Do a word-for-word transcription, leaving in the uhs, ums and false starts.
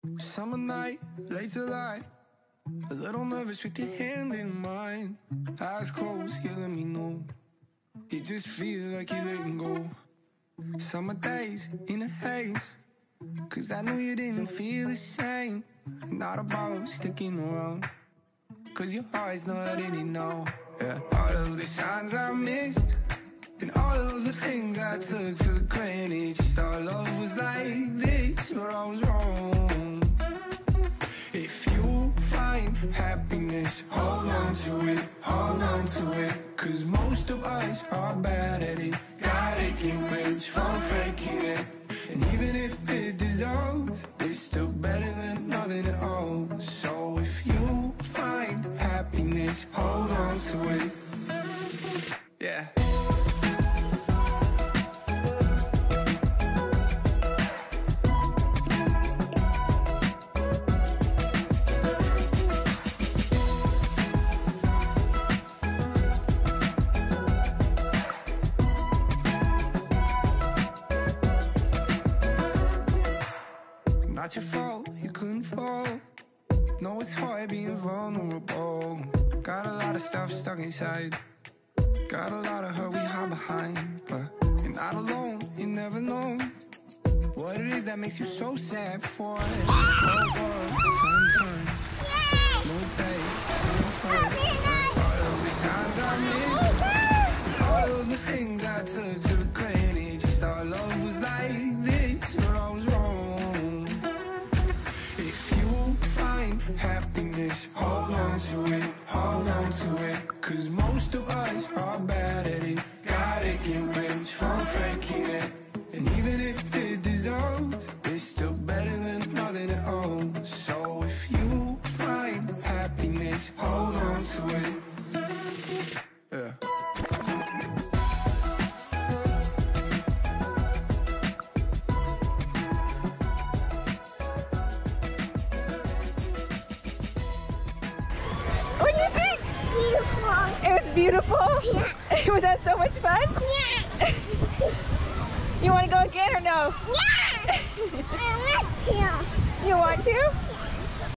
Summer night, late to light, a little nervous with your hand in mine. Eyes closed, you let me know you just feel like you're letting go. Summer days in a haze, cause I knew you didn't feel the same. Not about sticking around, cause your heart's not in it now. Yeah. All of the signs I missed, and all of the things I took for granted. Just our love was like this, but I was wrong. If you find happiness, hold on to it, hold on to it. Cause most of us are bad at it. Gotta get rich from faking it. And even if it dissolves, it's still better than nothing at all. So if you find happiness, hold on to it. Yeah. Not your fault, you couldn't fall. No, it's hard being vulnerable. Got a lot of stuff stuck inside. Got a lot of hurt we hide behind. But you're not alone, you never know what it is that makes you so sad for it. Cold world, sunshine, no day, sunshine. All of the signs I missed, all of the things I took for granted. Just our love was like this, but I was wrong. If you find happiness, hold on to it, hold on to it. Cause most of us are bad at it. Gotta get rich from faking it. And even if it dissolves, it's still better than nothing at all. So if you find happiness, hold on to it. Yeah. What'd you think? Beautiful. It was beautiful? Yeah. Was that so much fun? Yeah. You want to go again or no? Yeah. I want to. You want to? Yeah.